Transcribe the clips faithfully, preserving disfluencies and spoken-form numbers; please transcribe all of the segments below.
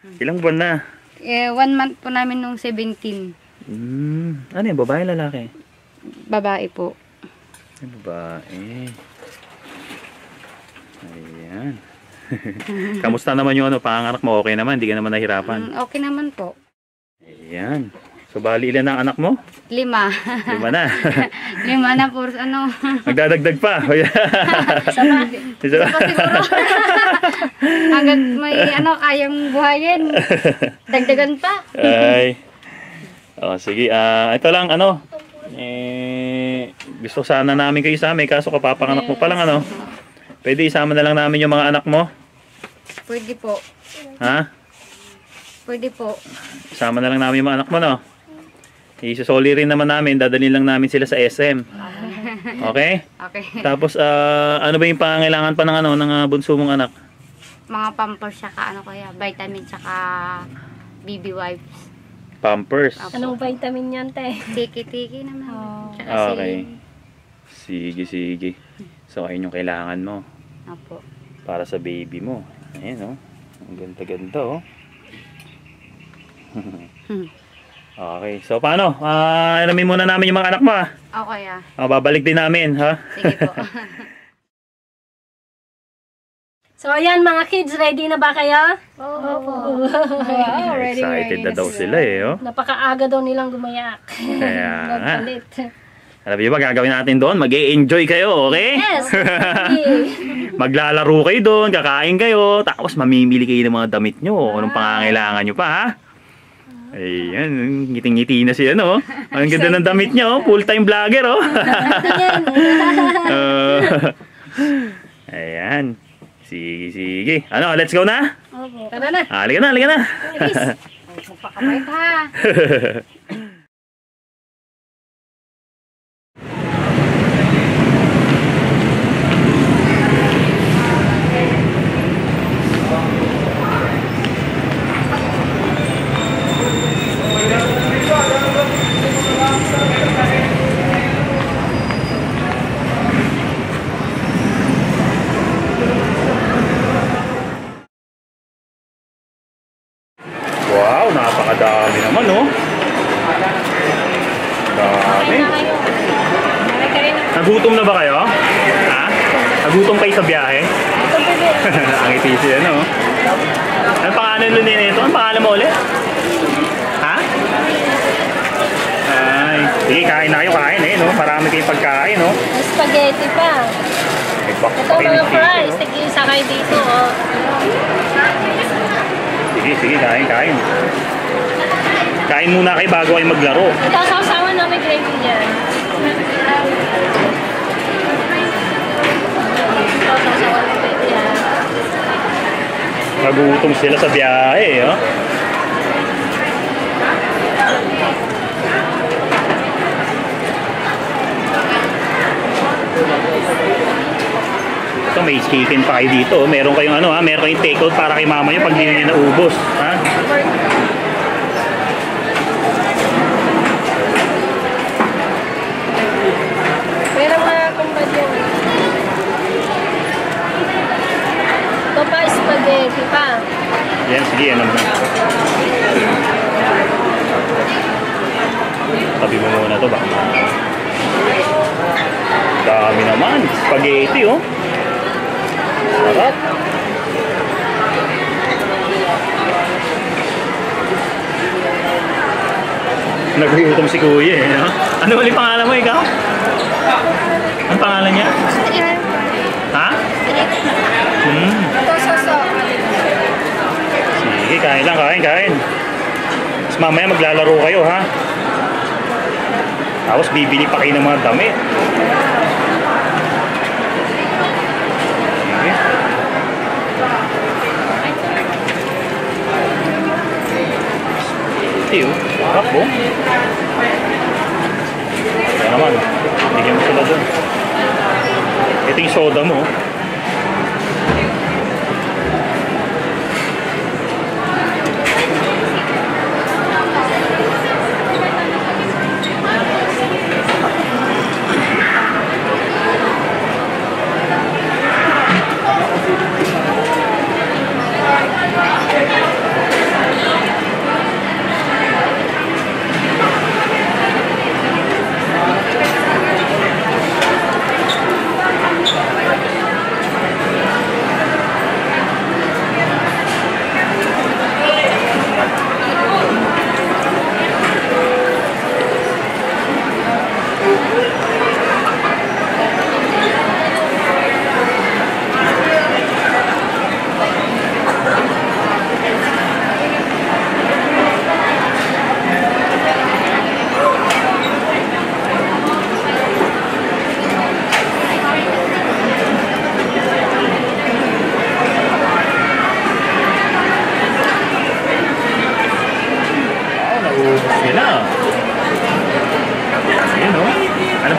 Ilang buwan na? Eh, one month po namin nung seventeen. Hmm. Ano yung babae, lalaki? Babae po. Ay, babae. Ayan. Kamusta naman yung ano, panganak mo? Okay naman? Hindi ka naman nahirapan? Mm, okay naman po. Ayan. So, bali ilan ang anak mo? Lima. Lima na. Lima na po. Ano? Magdadagdag pa. Isa pa. Isa pa siguro. Hanggang may ano, kayang buhayin. Dagdagan pa. Ay. Oh, sige. Uh, ito lang, ano. Eh, gusto sana namin kayo isama. Kaso kapapanganak mo pa lang, ano. Pwede isama na lang namin yung mga anak mo? Pwede po. Ha? Pwede po. Isama na lang namin yung mga anak mo, no? Isusoli rin naman namin, dadalhin lang namin sila sa S M. Okay? Okay. Tapos, uh, ano ba yung pangangailangan pa ng, ano, ng uh, bunso mong anak? Mga pampers, saka ano kaya, vitamin, saka baby wipes. Pampers? Apo. Anong vitamin yan, te? Tiki-tiki naman. Oh. Okay. Sige, sige. So, ayun yung kailangan mo. Apo. Para sa baby mo. Ayan, oh. Ang ganda-ganda, oh. Okay. So, paano? Uh, alamin muna namin yung mga anak mo, ah. Okay, ah. Uh, babalik din namin, ha? Sige po. So, ayan mga kids, ready na ba kayo? Oo. Wow, ready, Excited ready na daw sila, eh, oh. Napakaaga daw nilang gumayak. Kaya nga. Nagpalit. Alam niyo ba, gagawin natin doon? Mag-e-enjoy kayo, okay? Yes! Maglalaro kayo doon, kakain kayo, tapos mamimili kayo ng mga damit nyo, anong pangangailangan nyo pa, ha? Ayan, ngiting-ngiti na siya, no? Ang ganda ng damit niya, oh. Full-time vlogger, oh. uh, ayan. Sige, sige. Ano, let's go na? Opo. Tara na. Ah, halika na, halika na. Magpakamait, ha? Wow, napakadami naman, oh. Dami. Nagutom na ba kayo? Ha? Nagutom kayo sa biyahe? Ang iti siya, no? Anong pangalan nun din ito? Anong pangalan mo ulit? Ha? Ay, sige, kain na kayo, kain eh, no? Marami kayong pagkain, no? Spaghetti pa. Ito mga fries, sige, sakay dito, oh. Sige, sige, kain, kain. Kain muna kayo bago kayo maglaro. Ito, sausawan na may gravy dyan. Ito, sausawan na gravy dyan. Nagutom sila sa biyahe, oh. Ito, may chicken pa kayo dito. Meron kayong ano, ha? Meron kayong take out para kay mama nyo pag hindi nyo naubos, ha? Pero mga kumpad yan. Ito pa, spaghetti pa. Yan, sige, ano na. Tabi mo muna to, baka dami naman. Spaghetti, oh. Sarap. Nagugutom si kuya, eh, no? Ano ulit pangalan mo, ikaw? Ang pangalan niya? Ha? Hmm. Sige, kain lang, kain, kain. Tapos mamaya maglalaro kayo, ha? Tapos bibili pa kayo ng mga damit. Sige. Oh. Sarap, oh. Kaya naman, bigyan mo sila dun. Ito yung soda mo.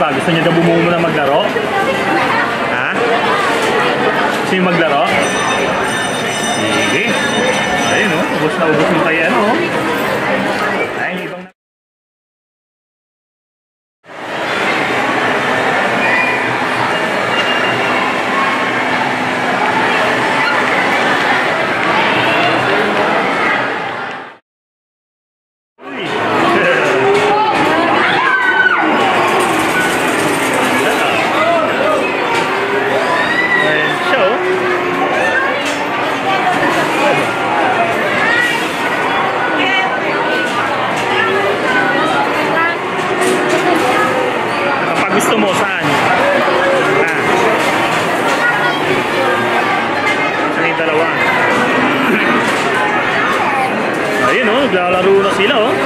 ba? Gusto niyo daw bumuo na maglaro? Ha? Gusto niyo maglaro? Sige. Ayun o, ubos na ubos mo kayo ano o. Ay, ibang na. Gusto mo saan? Ah. Saan yung dalawa? Ayun oh, naglalaro na sila oh.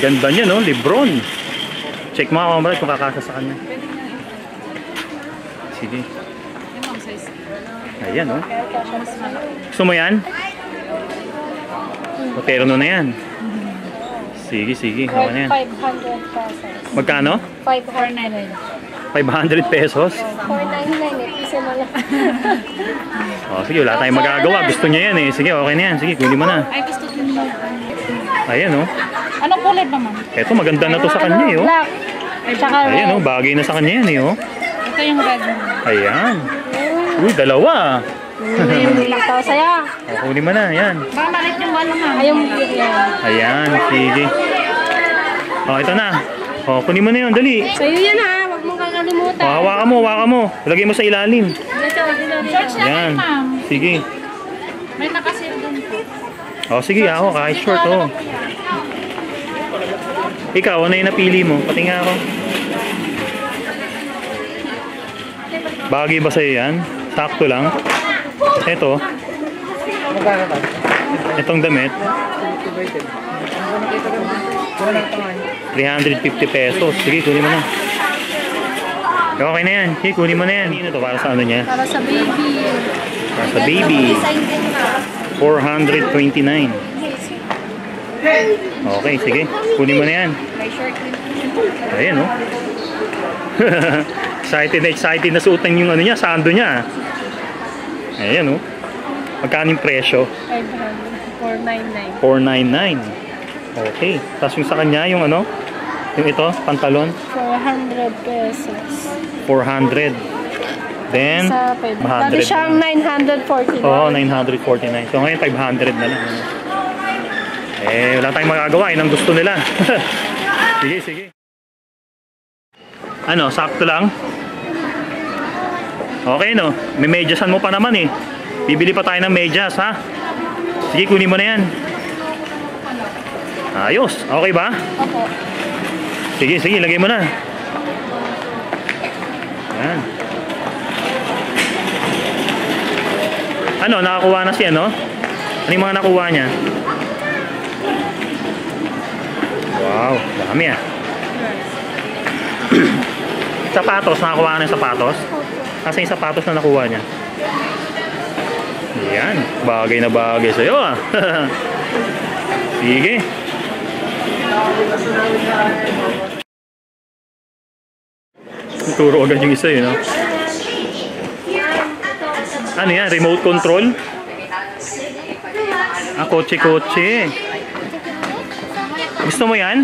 Ganda niya, no? Lebron. Check mo ako, kung kakasa sa kanya. Sige. Ayan, no? Gusto mo yan? Moderno na yan. Sige, sige. Hawa na yan. five hundred pesos. Magkano? five hundred. five hundred pesos? four ninety-nine eh. Piso na lang. Oh, sige, wala tayong magagawa. Gusto niya yan eh. Sige, okay na yan. Sige, kunin mo na. Ay, gusto ko nyo. Ayan, oh. Anong kulay naman? Eto, maganda na to sa kanya, eh, oh. Black. Tsaka Ayan, oh. red. Bagay na sa kanya yan, eh, oh. Ito yung red. Ayan. Uy, dalawa. Hindi lang tao saya. Oh, kunin mo na. Ayan. Baka malit yung ano ma'am. Ayaw mo yan. Ayan, sige. Oh, ito na. Oh, kunin mo na yun. Dali. Sa'yo yan ha. Huwag mong kakalimutan. Oh, hawakan mo, hawakan mo. Lagay mo sa ilalim. Dito, dito, dito. Search na Ayan. kayo ma'am. Sige. May nakasale dun po. Oh, sige, ako. Kahit short, oh. Ikaw, ano yung napili mo? Pati nga ako. Bagay ba sa'yo yan? Sakto lang. Ito. Itong damit. three hundred fifty pesos. Sige, kunin mo na. Okay na yan. Sige, kunin mo na yan. Ano to? Para sa ano niya? Para sa baby. Para sa baby. Design din na. four hundred twenty-nine. Okay, sige. Kunin mo na yan. May short din. Ayan, oh. Excited na excited na suotan yung ano niya, sando niya. Ayan, oh. Magkano yung presyo? five hundred. four ninety-nine. four ninety-nine. Okay. Tapos yung sa kanya, yung ano? Yung ito, pantalon? four hundred pesos. four hundred. Then, Sa pwede. one Dati hundred. siyang nine forty-nine. Oo, oh, nine forty-nine. So ngayon, five hundred na lang. Ano? Eh, wala tayong magagawa. Yun ang gusto nila. Sige, sige. Ano, sakto lang? Okay, no? May medyasan mo pa naman eh. Bibili pa tayo ng medyas, ha? Sige, kunin mo na yan. Ayos. Okay ba? Opo. Sige, sige. Lagay mo na. Yan. Ano, nakakuha na siya, no? Ano yung mga nakuha niya? Wow, dami ah. Sapatos, nakakuha na yung sapatos? Kasi yung sapatos na nakuha niya. Yan, bagay na bagay sa'yo ah. Sige. Turo agad yung isa yun, no? Ano yan? Remote control? Ah, kotse-kotse. Gusto mo yan?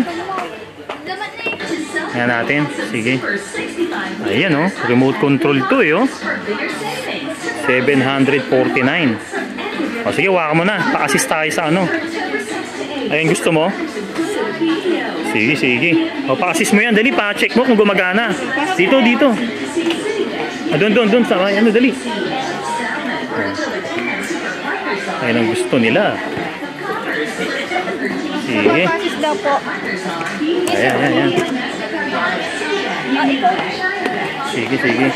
Yan natin. Sige. Ayan, oh. Remote control to, eh, oh. seven forty-nine. O, sige, waka mo na. Pa-assist tayo sa ano. Ayan, gusto mo? Sige, sige. O, pa-assist mo yan. Dali, pa-check mo kung gumagana. Dito, dito. Ah, doon, doon, doon. Sa, ano, dali. Ayan ang gusto nila. Sige. Pasis daw po. Ayan, ayan, ayan. Sige, sige.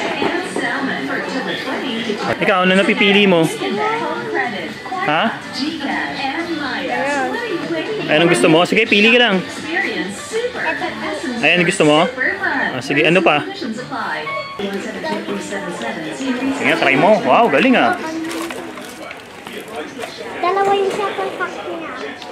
Ikaw, ano napipili mo? Ha? Ayan ang gusto mo? Sige, pili ka lang. Ayan ang gusto mo? Ah, sige, ano pa? Sige, try mo. Wow, galing ah. Dalawa yung second pack niya.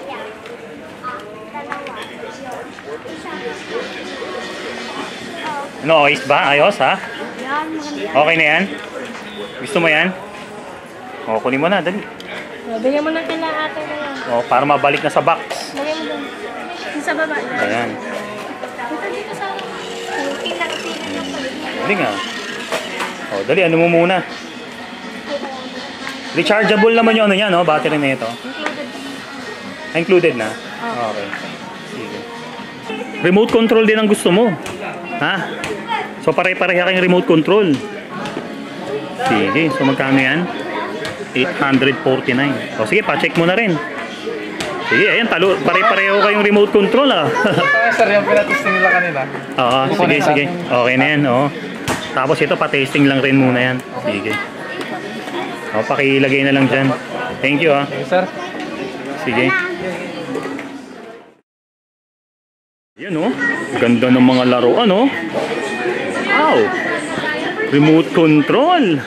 Ano, ayos ba? Ayos ha? Yan, maganda. Okay na yan? Gusto mo yan? O, kunin mo na, dali. Bigyan mo na kila ate na yan. O, para mabalik na sa box. Lagyan mo dun. Yung sa baba. Ayan. Dito dito sa... Tingnan-tingnan lang pala. Galing ah. O, dali, ano mo muna? Rechargeable naman yung ano yan, no? Battery na ito. Included na? Okay. Sige. Remote control din ang gusto mo. Ha? So pare-pareha kayong remote control. Sige. So magkano yan? eight forty-nine. O sige, pa-check mo na rin. Sige, ayan. Talo, pare-pareho kayong remote control ah. Sir, yung pinatesting nila kanina. Oo, sige, sige. Okay na yan, oo. Tapos ito, pa-tasting lang rin muna yan. Sige. O, pakilagay na lang dyan. Thank you ah. Okay, sir. Sige. Yan oh, ganda ng mga laruan oh. Wow, remote control.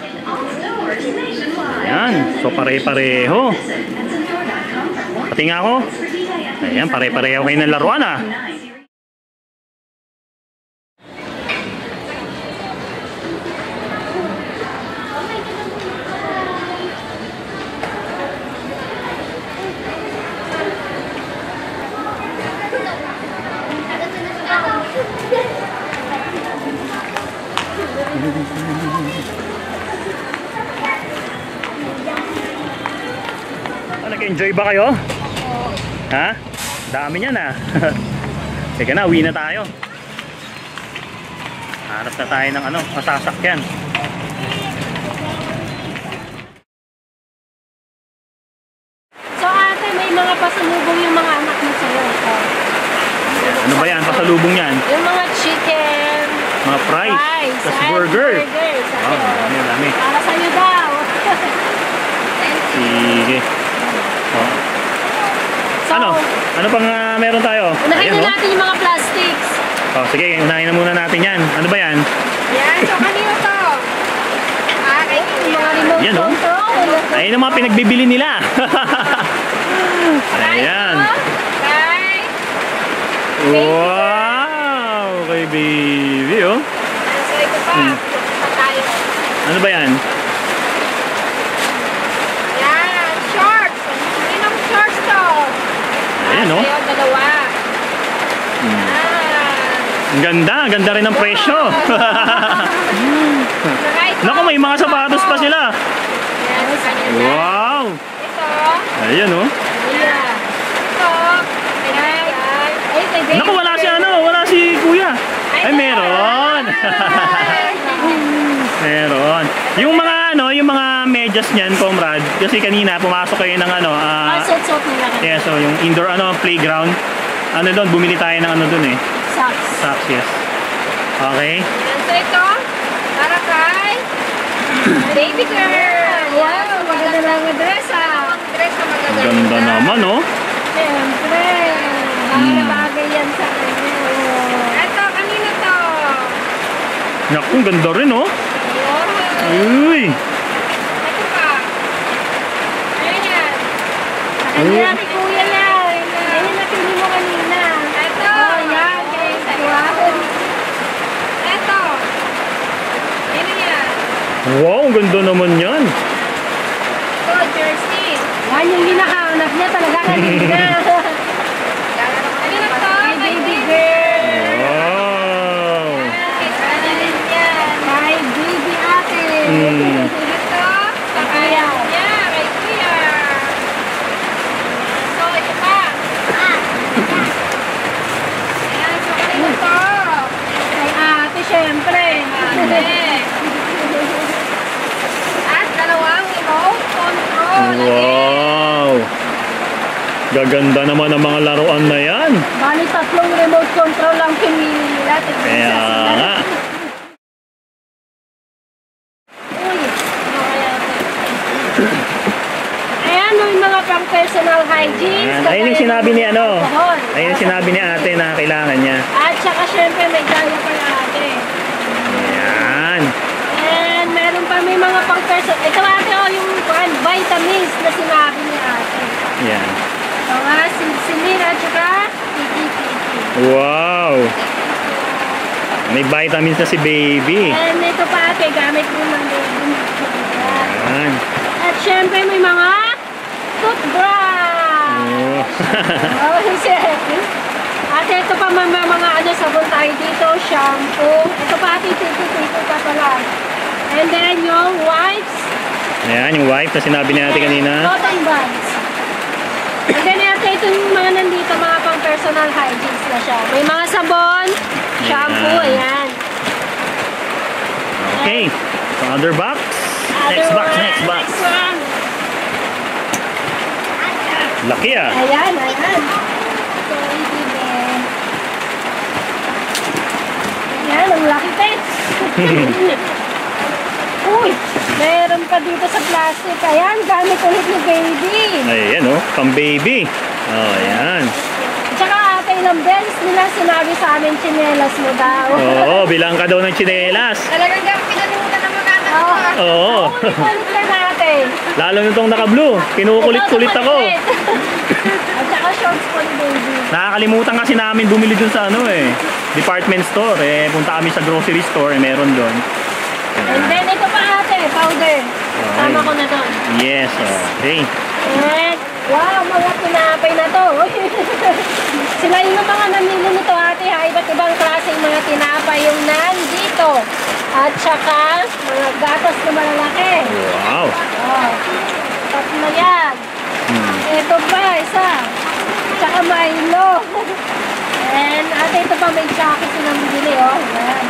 Ayan, so pare-pareho. Pati nga ako. Ayan, pare-pareho kayo ng laruan ah. Oh, nag-enjoy ba kayo? Ha? Dami niyan ah. Teka na, uwi na tayo. Harap na tayo ng ano, masasakyan. So ate, may mga pasalubong yung mga anak mo sa'yo. Ito. Ano ba yan? Pasalubong yan? Yung mga chicken, Mga fries, fries, tas and burger. burgers. Oh, dami, dami. Para sa'yo daw. Sige. Oh. So, Ano? Ano pang ah, meron tayo? unahin Ayan, na oh. natin yung mga plastics. Oh, sige, unahin na muna natin yan. Ano ba yan? Yan, so kanino to? Ah, kay Yung mga remote Yan, oh. control. Ayun ang mga pinagbibili nila. Ayan. Kay... Wow! Kay baby, oh. So ito pa, Hmm. pa tayo. Ano ba yan? Yan, shorts. Kaninong shorts to? Ayan, Ah, oh. sa'yo, dalawa. Hmm. Yan. Ang ganda, ang ganda rin ng presyo. Saka ito. Naku, may mga sapatos pa sila. Yan, sa kanya yan. Wow! Ito. Ayan, oh. Ayan. Ito. Ayan. Ay, kay baby. Naku, wala si ano, wala si kuya. Ay, meron. Meron. Yung mga ano, yung mga medyas niyan, comrade, kasi kanina pumasok kayo ng ano, ah, Ah, suot-suot nila. yeah, so yung indoor ano, playground. Ano doon, bumili tayo ng ano doon eh. Socks. Socks, yes. Okay. Yan, so ito. Para kay baby girl. Wow, maganda lang ang dress ah. Ang dress na magaganda. Ganda naman, oh. Siyempre. Hmm. Para bagay yan sa kanya. Ito, kanino to? Naku, ang ganda rin, oh. Wow. Uy. Ito pa. Ayan. Kanya ni kuya yan. Yan yung napili mo kanina. Ito. Oh, yan. Okay, sa'yo. Wow. Ito. Ano yan? Wow, ang ganda naman yan. Ito, jersey. Yan yung hinahanap niya talaga kanina. Kanino to? Kay baby girl. Wow. Ano din yan? Kay baby ate. Hmm. Ito, sa kaya niya, kay kuya. So, ito pa. Ayan, so kanino to? Kay ate, syempre. Ate. At dalawang remote control. Wow. Gaganda naman ang mga laruan na yan. Bali tatlong remote control lang pinili nila. Kaya nga. Uy, ano kaya ito? Ayan, yung mga pang personal hygiene. Ayan. Ayun yung sinabi ni ano. Alcohol. Ayun yung sinabi ni ate na kailangan niya. At saka syempre may daya pa na ate. Ayan. And meron pa may mga pang personal. Ito ate, oh, yung one, vitamins na sinabi ni ate. Ayan. Mga sinsilin at saka titi-titi. Wow. May vitamins na si baby. And ito pa ate, gamit mo ng baby. Ayan. At syempre may mga toothbrush. Oh. Oh, ate, ito pa may mga ano, sabon tayo dito, shampoo. Ito pa ate, titi-titi pa pala. And then yung wipes. Ayan, yung wife na sinabi ni ate kanina. Cotton buds. And then ate, ito yung mga nandito, mga pang personal hygiene na siya. May mga sabon, shampoo, ayan. Okay. So, other box. Next Other box, one, next box. Next one. Laki ah. Ayan, ayan. So, hindi din. Ayan, ang laki pets. Uy, meron pa dito sa plastic. Ayan, gamit ulit ni baby. Ayan oh, pang baby. Oh, ayan. Tsaka ate, ilang beses nila sinabi sa amin, tsinelas mo daw. Oo, bilang ka daw ng tsinelas. Talagang gawin pinalimutan ng mga anak ko. Oo. ah. Oo. Ulit na natin. Lalo nitong naka-blue. Kinukulit-kulit ako. At saka shorts po ni baby. Nakakalimutan kasi namin bumili dun sa ano eh, department store. Eh, punta kami sa grocery store, eh, meron dun. And then ito pa ate, powder. Tama ko na to. Yes, okay. And, wow, mga tinapay na to. Sila yung mga namili nito ate ha. Iba't ibang klase yung mga tinapay yung nandito. At saka, mga gatas na malalaki. Wow. Oh, tatlo yan. Hmm. Ito pa, isa. Tsaka Milo. And ate, ito pa may jacket silang bili, oh. Yan.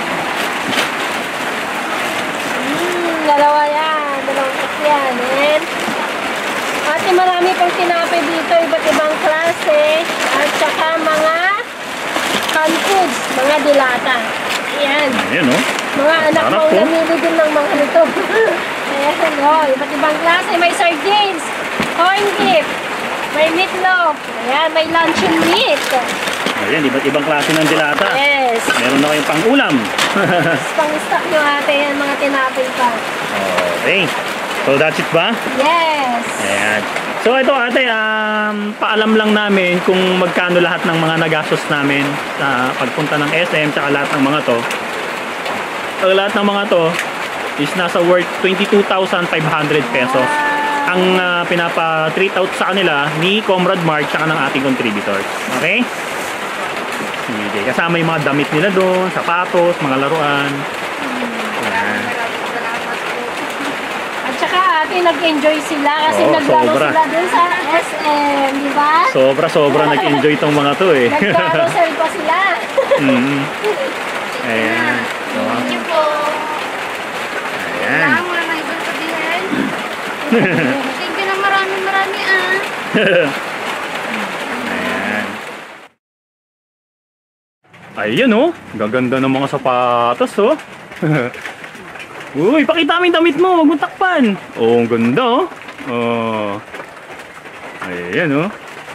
Hmm, dalawa yan. Dalawang kit yan. And, ate, marami pang tinapay dito. Iba't ibang klase. At saka mga canned foods. Mga dilata. Yan. Ayan oh. Mga anak Sarap mo po. namili din ng mga nito. Ayan, oh, iba't ibang klase. May sardines, corn beef, may meatloaf. Ayan, may luncheon meat. Ayan, iba't ibang klase ng dilata. Yes. Meron na kayong pang-ulam. Pang-stock nyo ate yan, mga tinapay pa. Okay. So that's it ba? Yes. Ayan. So ito ate, um, paalam lang namin kung magkano lahat ng mga nagastos namin sa pagpunta ng S M tsaka lahat ng mga to. Ang lahat ng mga to is nasa worth twenty-two thousand five hundred pesos. Ang uh, pinapa-treat out sa kanila ni Comrade Mark tsaka ng ating contributors. Okay? Sige. Kasama yung mga damit nila doon, sapatos, mga laruan. Ayan. At saka ate, nag-enjoy sila kasi Oo, naglaro sobra. sila dun sa S M, di ba? Sobra-sobra nag-enjoy tong mga to eh. Nag-carousel pa sila. mm. Ayan. So, Thank you po. ayan. Wala mo na may ibang sabihin. Thank you na marami marami ah. Ayan. Ayan oh. Gaganda ng mga sapatos oh. Uy, pakita mo yung damit mo. Huwag mong takpan. Oh, ang ganda oh. Oh. Ayan oh.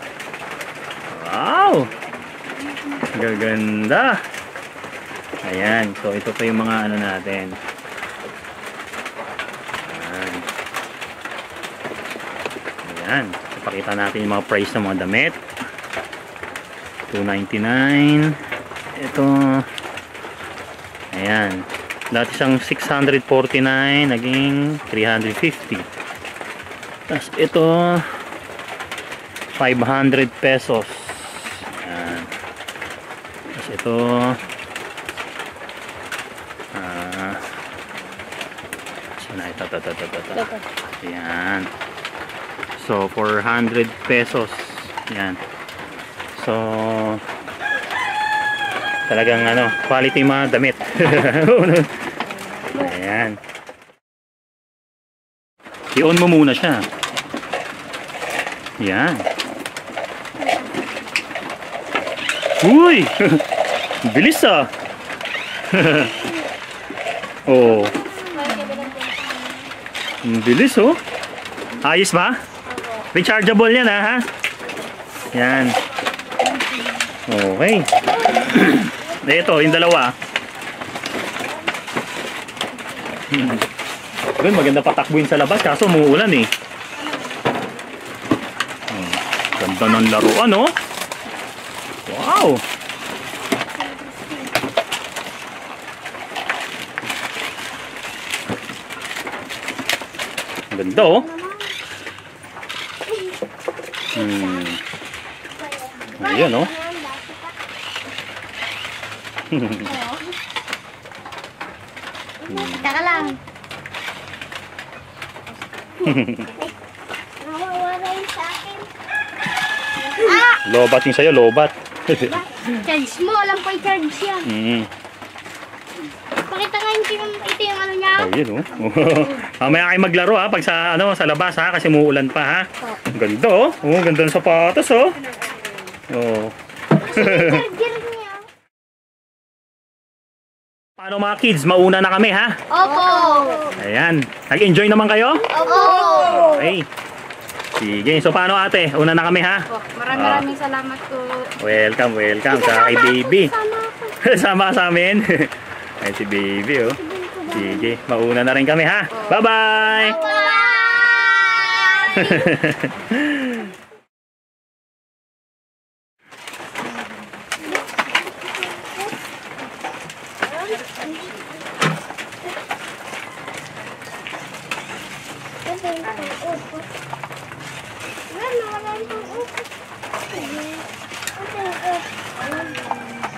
Wow. Gaganda. Ayan. So, ito pa yung mga ano natin. Ayan. Ayan. Ipakita natin yung mga price ng mga damit. two ninety-nine. Ito. Ayan. Dati siyang six forty-nine. Naging three fifty. Tapos ito five hundred pesos. Ayan. Tapos ito ah saan ito ito ito ito ito. Ayan. So four hundred pesos. Ayan. So talagang ano, quality mga damit. Ayan. I-on mo muna siya. Ayan. Uy! Bilis ah! Oh. Ang bilis oh. Ayos ba? Rechargeable yan ah, ha? Yan. Okay. Ito, yung dalawa. Hmm. Doon, maganda patakbuhin sa labas kaso umuulan eh. Hmm. Ganda ng laruan oh. Wow. Ganda oh. Hmm. Ayan oh. Taka lang. Lobat yung sa'yo, lobat. Charge mo, alam ko i-charge yan. Mm. Pakita nga yung ito, ito yung ano niya. Ayun oh. Mamaya kayo maglaro ha pag sa ano sa labas ha kasi muulan pa ha. Ang ganda oh. Oh, ganda ng sapatos oh. Oh. Charger niya. Paano mga kids, mauna na kami ha? Opo. Ayan. Nag-enjoy naman kayo? Opo. Okay. Sige, so paano ate? Una na kami ha? Po, maraming maraming salamat po. Welcome, welcome sa kay baby. Sama ako. Sama ka sa amin. Ay si baby oh. Sige, mauna na rin kami ha. Bye-bye! Wala, wala yung upo. Sige. Okay, okay.